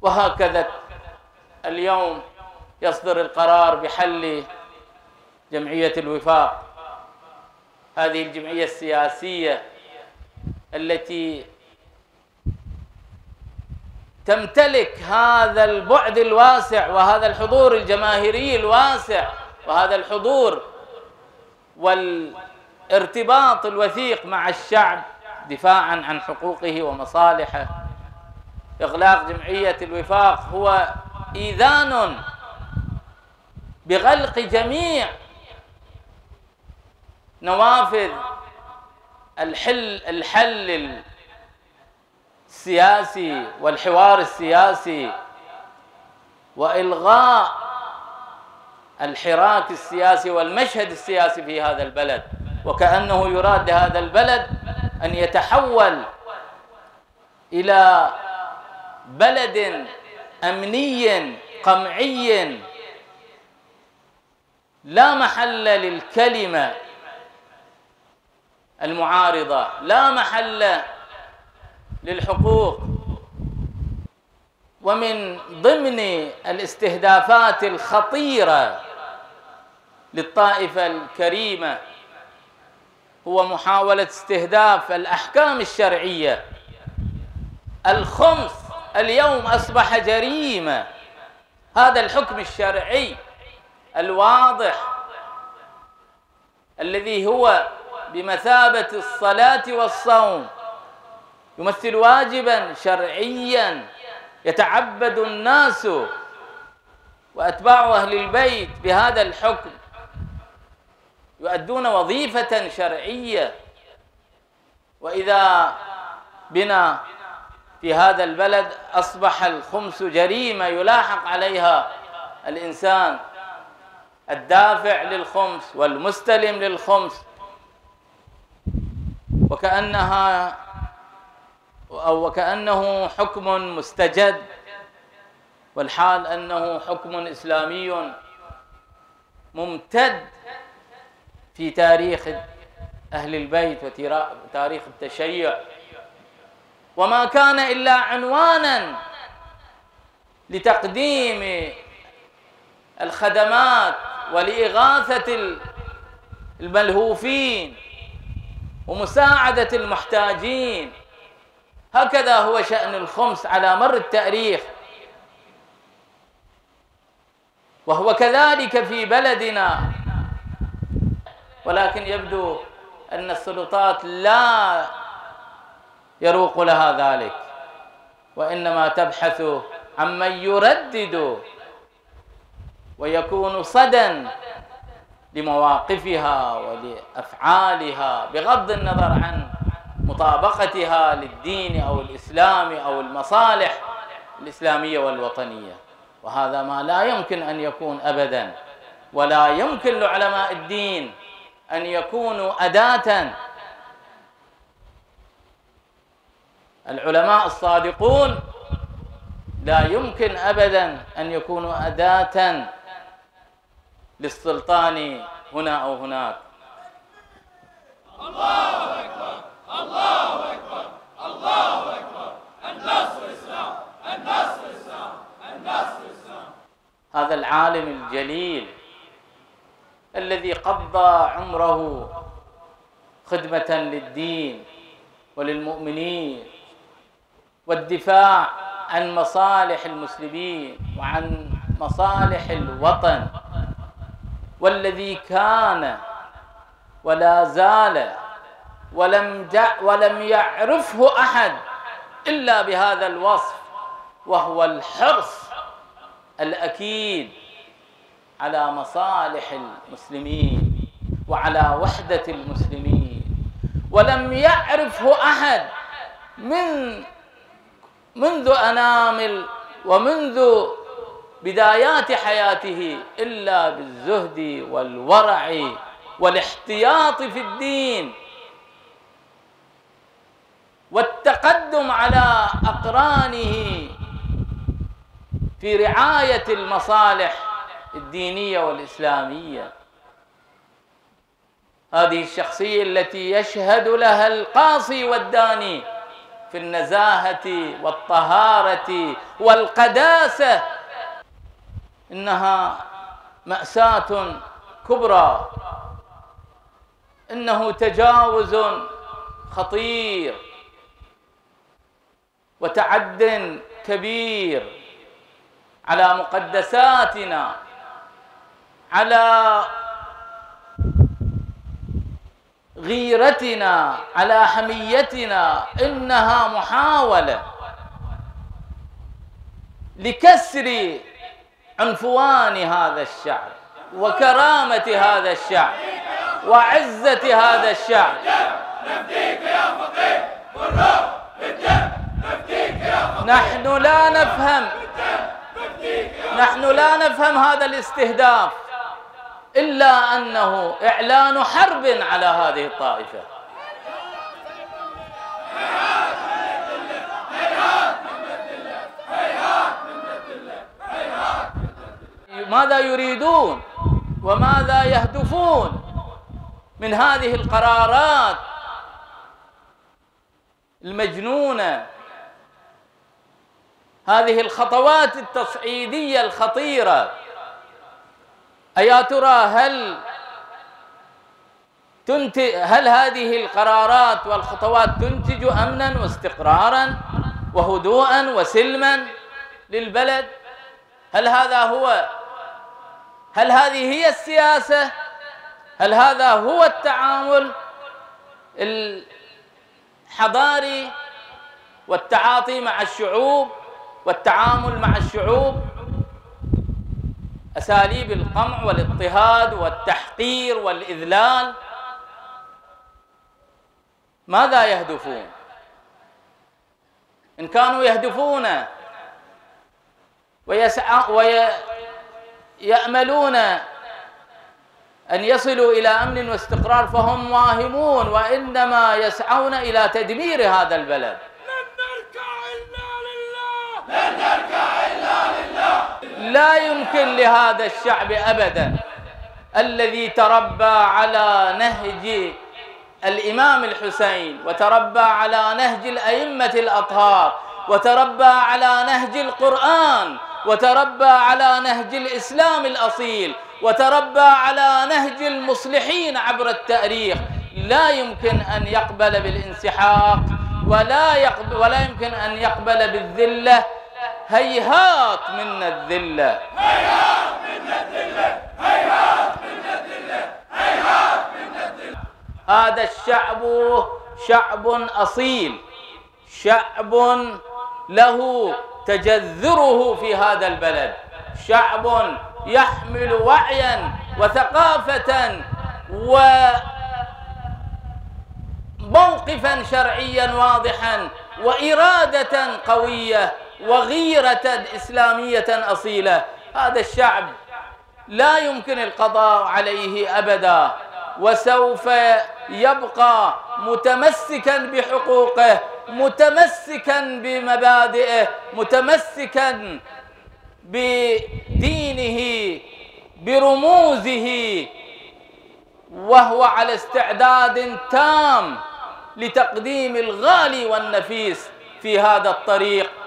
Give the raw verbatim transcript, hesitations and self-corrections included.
وهكذا اليوم يصدر القرار بحل جمعية الوفاق، هذه الجمعية السياسية التي تمتلك هذا البعد الواسع وهذا الحضور الجماهيري الواسع وهذا الحضور والارتباط الوثيق مع الشعب دفاعا عن حقوقه ومصالحه. إغلاق جمعية الوفاق هو إيذان بغلق جميع نوافذ الحل الحل السياسي والحوار السياسي وإلغاء الحراك السياسي والمشهد السياسي في هذا البلد، وكأنه يراد هذا البلد أن يتحول إلى بلد أمني قمعي لا محل للكلمة المعارضة، لا محل للحقوق. ومن ضمن الاستهدافات الخطيرة للطائفة الكريمة هو محاولة استهداف الأحكام الشرعية. الخمس اليوم أصبح جريمة، هذا الحكم الشرعي الواضح الذي هو بمثابة الصلاة والصوم يمثل واجبا شرعيا يتعبد الناس وأتباع أهل البيت بهذا الحكم، يؤدون وظيفة شرعية. وإذا بنا في هذا البلد أصبح الخمس جريمة يلاحق عليها الإنسان الدافع للخمس والمستلم للخمس، وكأنها أو وكأنه حكم مستجد، والحال أنه حكم إسلامي ممتد في تاريخ أهل البيت وتاريخ التشيع، وما كان إلا عنوانا لتقديم الخدمات ولإغاثة الملهوفين ومساعدة المحتاجين. هكذا هو شأن الخمس على مر التاريخ، وهو كذلك في بلدنا، ولكن يبدو أن السلطات لا يروق لها ذلك، وإنما تبحث عمن يردد ويكون صدى لمواقفها ولأفعالها بغض النظر عن مطابقتها للدين أو الإسلام أو المصالح الإسلامية والوطنية. وهذا ما لا يمكن أن يكون أبدا، ولا يمكن لعلماء الدين أن يكونوا أداة. العلماء الصادقون لا يمكن أبدا أن يكونوا أداة للسلطان هنا أو هناك. الله أكبر، الله أكبر، الله أكبر، النصر الإسلام، النصر الإسلام، النصر الإسلام. هذا العالم الجليل الذي قضى عمره خدمة للدين وللمؤمنين والدفاع عن مصالح المسلمين وعن مصالح الوطن، والذي كان ولا زال ولم ولم يعرفه أحد إلا بهذا الوصف، وهو الحرص الأكيد على مصالح المسلمين وعلى وحدة المسلمين. ولم يعرفه أحد من منذ أنامل ومنذ بدايات حياته إلا بالزهد والورع والاحتياط في الدين والتقدم على أقرانه في رعاية المصالح الدينية والإسلامية. هذه الشخصية التي يشهد لها القاصي والداني في النزاهة والطهارة والقداسة، إنها مأساة كبرى، إنه تجاوز خطير وتعد كبير على مقدساتنا، على غيرتنا، على حميتنا. إنها محاولة لكسر عنفوان هذا الشعب وكرامة هذا الشعب وعزة هذا الشعب. نفديك يا فقيه بالروح بالدم، نفديك يا فقيه. نحن لا نفهم نحن لا نفهم هذا الاستهداف إلا أنه إعلان حرب على هذه الطائفة. ماذا يريدون وماذا يهدفون من هذه القرارات المجنونة، هذه الخطوات التصعيدية الخطيرة؟ أيا ترى هل تنتج هل هذه القرارات والخطوات تنتج أمنا واستقرارا وهدوءا وسلما للبلد؟ هل هذا هو هل هذه هي السياسة؟ هل هذا هو التعامل الحضاري والتعاطي مع الشعوب والتعامل مع الشعوب؟ أساليب القمع والاضطهاد والتحقير والإذلال. ماذا يهدفون؟ إن كانوا يهدفون ويأملون أن يصلوا إلى أمن واستقرار فهم واهمون، وإنما يسعون إلى تدمير هذا البلد. لن نركع إلا لله، لن نركع إلا لله. لا يمكن لهذا الشعب أبدا الذي تربى على نهج الإمام الحسين وتربى على نهج الأئمة الأطهار وتربى على نهج القرآن وتربى على نهج الإسلام الأصيل وتربى على نهج المصلحين عبر التاريخ، لا يمكن أن يقبل بالانسحاق ولا يقبل ولا يمكن أن يقبل بالذلة. هيهات من الذلة، هيهات من الذلة، هيهات من الذلة، هيهات من الذلة. هذا الشعب شعب أصيل، شعب له تجذره في هذا البلد، شعب يحمل وعيا وثقافة وموقفا شرعيا واضحا وإرادة قوية وغيرة إسلامية أصيلة. هذا الشعب لا يمكن القضاء عليه أبدا، وسوف يبقى متمسكا بحقوقه، متمسكا بمبادئه، متمسكا بدينه، برموزه، وهو على استعداد تام لتقديم الغالي والنفيس في هذا الطريق